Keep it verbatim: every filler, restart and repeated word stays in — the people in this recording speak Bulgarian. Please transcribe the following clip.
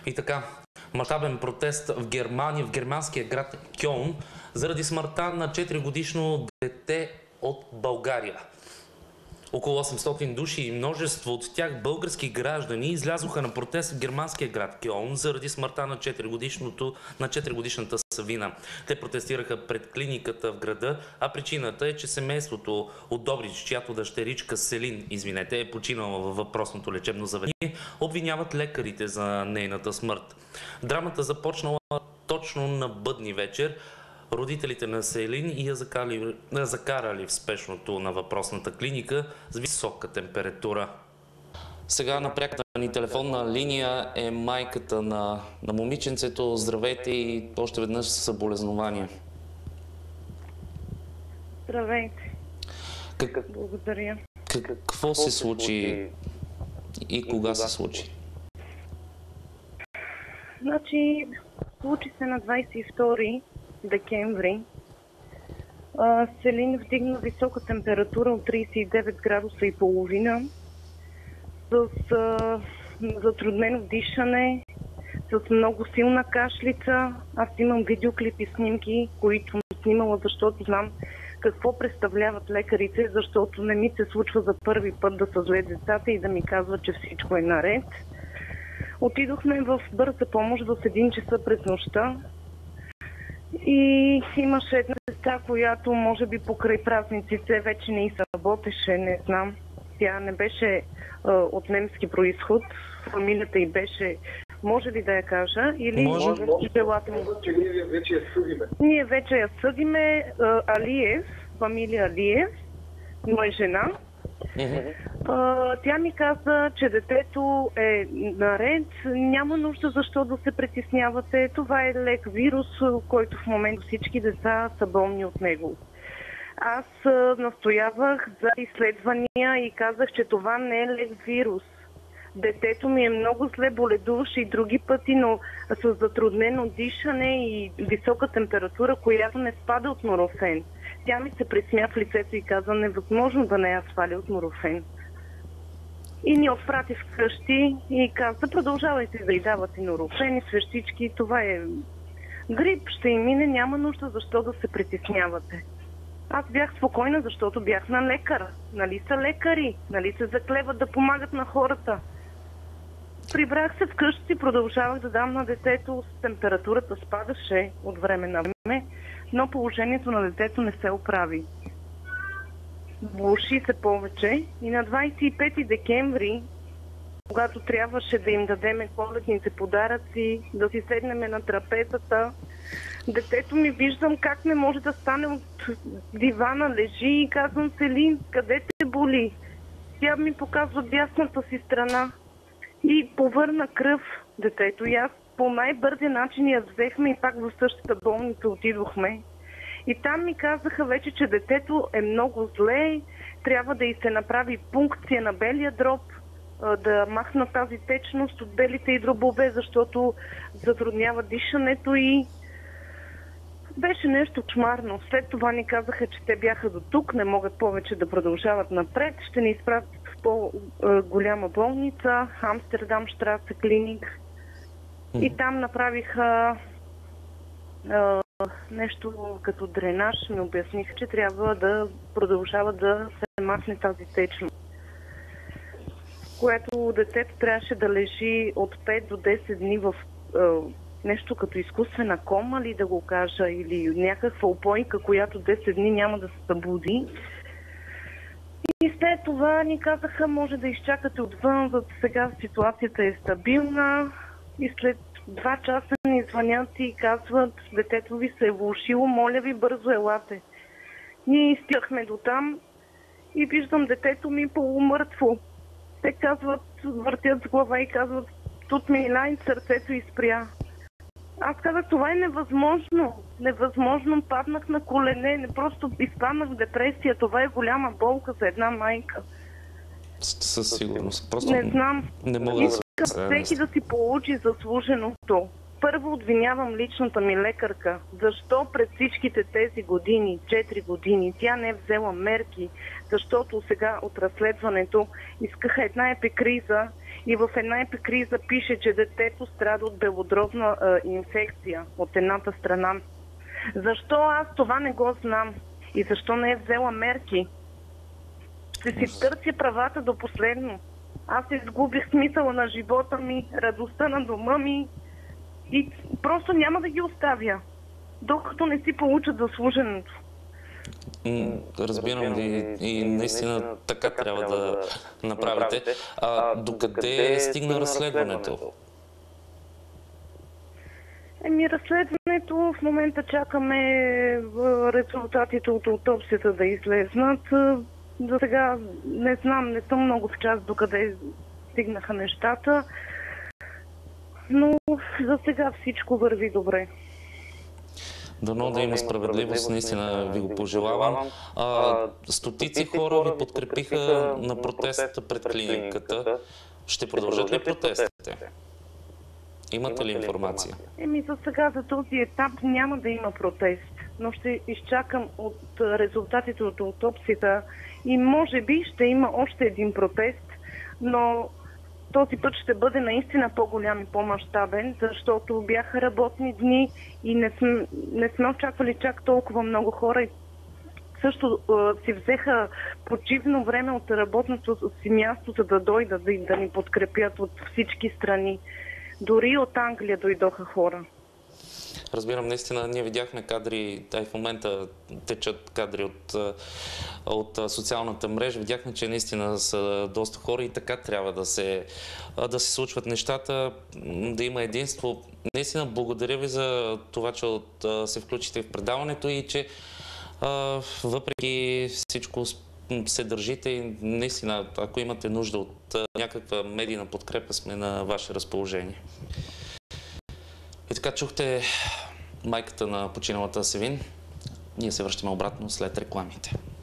И така, мащабен протест в Германия, в германския град Кьолн, заради смъртта на четиригодишно дете от България. Около осемстотин души и множество от тях български граждани излязоха на протест в германския град Кьолн заради смъртта на четиригодишната Савина. Те протестираха пред клиниката в града, а причината е, че семейството от Добрич, чиято дъщеричка Селин, извинете, е починала във въпросното лечебно заведение, обвиняват лекарите за нейната смърт. Драмата започнала точно на бъдни вечер. Родителите на Селин я закарали, закарали в спешното на въпросната клиника с висока температура. Сега на пряката ни телефонна линия е майката на, на момиченцето. Здравейте и още веднъж съболезнования. Здравейте. Как... Благодаря. Какво се случи и кога се случи? Значи, случи се на двадесет и втори декември. Селин вдигна висока температура от тридесет и девет градуса и половина, с а, затруднено дишане, с много силна кашлица. Аз имам видеоклип и снимки, които съм снимала, защото знам какво представляват лекарите, защото не ми се случва за първи път да са зле децата и да ми казват, че всичко е наред. Отидохме в бърза помощ в един часа през нощта и имаше една сестра, която може би покрай празниците вече не и работеше, не знам. Тя не беше а, от немски происход, фамилията й беше, може ли да я кажа? Или може, може. Желателно. Ние вече я съдиме. Ние вече я съдиме. А, Алиев, фамилия Алиев, но е жена. Uh, тя ми каза, че детето е наред, няма нужда защо да се притеснявате. Това е лек вирус, който в момента всички деца са болни от него. Аз uh, настоявах за изследвания и казах, че това не е лек вирус. Детето ми е много зле, боледуваше и други пъти, но с затруднено дишане и висока температура, която не спада от нурофен. Тя ми се присмя в лицето и каза, невъзможно да не я сваля от нурофен. И ни отпрати вкъщи и каза, продължавайте да й давате нурофен и свещички. Това е грип, ще им мине, няма нужда защо да се притеснявате. Аз бях спокойна, защото бях на лекар. Нали са лекари? Нали се заклеват да помагат на хората? Прибрах се вкъщи и продължавах да дам на детето. Температурата спадаше от време на време, но положението на детето не се оправи. Влоши се повече и на двадесет и пети декември, когато трябваше да им дадеме коледните подаръци, да си седнем на трапезата, детето ми виждам как не може да стане от дивана, лежи и казвам, Селин, къде те боли? Тя ми показва дясната си страна и повърна кръв детето. И аз по най-бързия начин я взехме и пак в същата болница отидохме. И там ми казаха вече, че детето е много зле, трябва да й се направи пункция на белия дроб, да махна тази течност от белите й дробове, защото затруднява дишането и беше нещо чмарно. След това ни казаха, че те бяха до тук, не могат повече да продължават напред, ще ни изпратят в по-голяма болница, Амстердам Штрасе клиник. И там направиха а, нещо като дренаж, ми обясниха, че трябва да продължава да се махне тази течност, което детето трябваше да лежи от пет до десет дни в а, нещо като изкуствена кома, ли да го кажа, или някаква опойка, която десет дни няма да се събуди. И след това ни казаха, може да изчакате отвън, за сега ситуацията е стабилна. И след два часа ни звънят и казват, детето ви се е влошило, моля ви, бързо елате. Ние изтяхме до там и виждам детето ми полумъртво. Те казват, въртят с глава и казват, тут ми лайн, сърцето изпря. Аз казах, това е невъзможно. Невъзможно, паднах на колене, не просто изпаднах в депресия. Това е голяма болка за една майка. Със сигурност. Просто не знам. Не мога да Искам всеки да си получи заслуженото. Първо обвинявам личната ми лекарка. Защо през всичките тези години, четири години, тя не е взела мерки? Защото сега от разследването искаха една епикриза И в една епикриза пише, че детето страда от белодробна а, инфекция от едната страна. Защо аз това не го знам? И защо не е взела мерки? Ще си търся правата до последно. Аз изгубих смисъла на живота ми, радостта на дома ми и просто няма да ги оставя, докато не си получат заслуженото. Разбирам ви и наистина така трябва да направите. А докъде стигна разследването? Еми, разследването в момента чакаме резултатите от аутопсията да излезнат. За сега не знам, не съм много в час докъде стигнаха нещата, но за сега всичко върви добре. Дано да има справедливост, наистина ви го пожелавам. А, стотици хора ви подкрепиха на протеста пред клиниката. Ще продължат ли протестите? Имате ли информация? Еми, за сега за този етап няма да има протест, но ще изчакам от резултатите от аутопсията и може би ще има още един протест, но този път ще бъде наистина по-голям и по-мащабен, защото бяха работни дни и не сме, не сме очаквали чак толкова много хора. И също си взеха почивно време от работното си място, за да дойдат да, да ни подкрепят от всички страни. Дори от Англия дойдоха хора. Разбирам, наистина, ние видяхме кадри, а и в момента течат кадри от, от социалната мрежа. Видяхме, че наистина са доста хора и така трябва да се, да се случват нещата, да има единство. Наистина, благодаря ви за това, че от, се включите в предаването и че а, въпреки всичко се държите и наистина, ако имате нужда от някаква медийна подкрепа, сме на ваше разположение. И така чухте майката на починалата Севин. Ние се връщаме обратно след рекламите.